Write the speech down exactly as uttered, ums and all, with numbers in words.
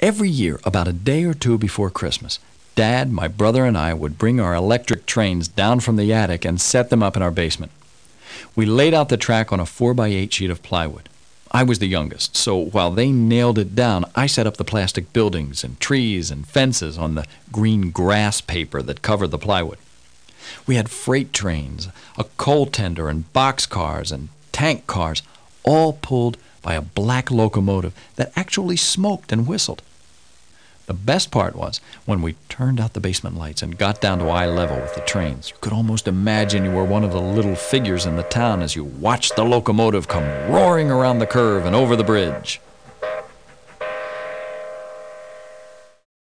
Every year, about a day or two before Christmas, Dad, my brother, and I would bring our electric trains down from the attic and set them up in our basement. We laid out the track on a four by eight sheet of plywood. I was the youngest, so while they nailed it down, I set up the plastic buildings and trees and fences on the green grass paper that covered the plywood. We had freight trains, a coal tender, and box cars and tank cars, all pulled by a black locomotive that actually smoked and whistled. The best part was when we turned out the basement lights and got down to eye level with the trains. You could almost imagine you were one of the little figures in the town as you watched the locomotive come roaring around the curve and over the bridge.